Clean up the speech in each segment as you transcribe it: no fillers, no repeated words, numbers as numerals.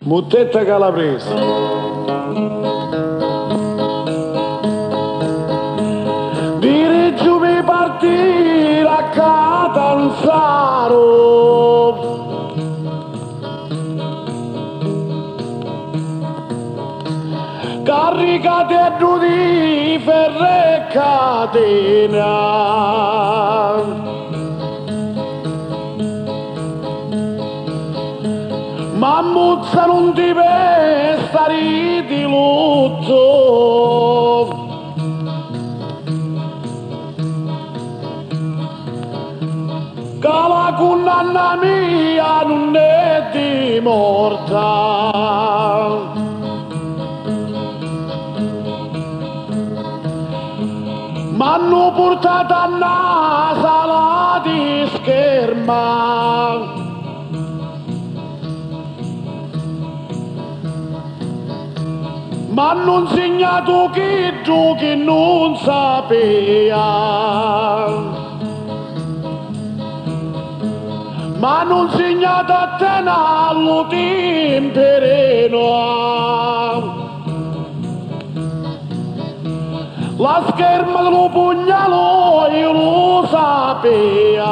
Muttetta calabrese. Dirigimi partire a Catanzaro, caricate di ferro e catena, Mammuzza non ti pestari di lutto, che la condanna mia non è di morta. M'hanno portato a una sala di scherma, m'hanno insegnato che tu che non sapeva, m'hanno insegnato a tenere temperino, la scherma dello pugnalo io lo sapeva,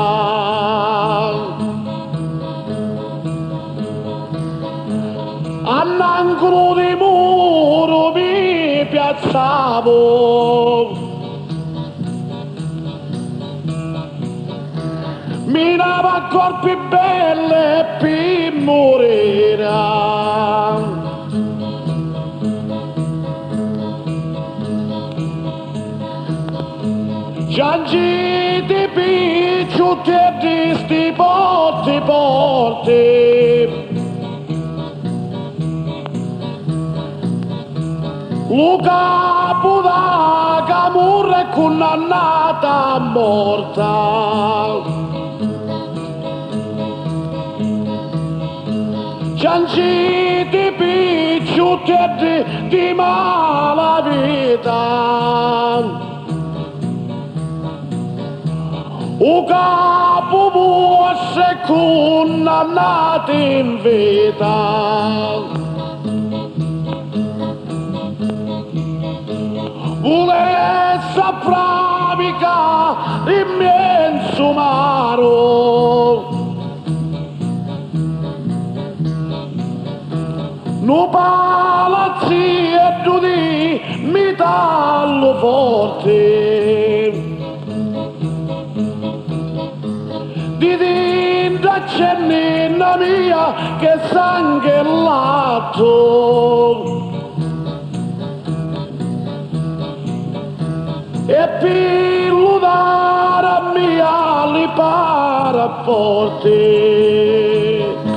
all'angolo di muro mi piazzavo, mi dava a corpi belle e per morire. Giangiti picciuti e di sti porti, lo capo da camurra è condannata a morta. Giangiti picciuti e di malavita, o capo può essere condannato in vita. Volesse pratica l'immenso maro, no palazzetto di metallo forte, di tinta c'è nina mia che sangue e lato, e pilludare mia li para forte.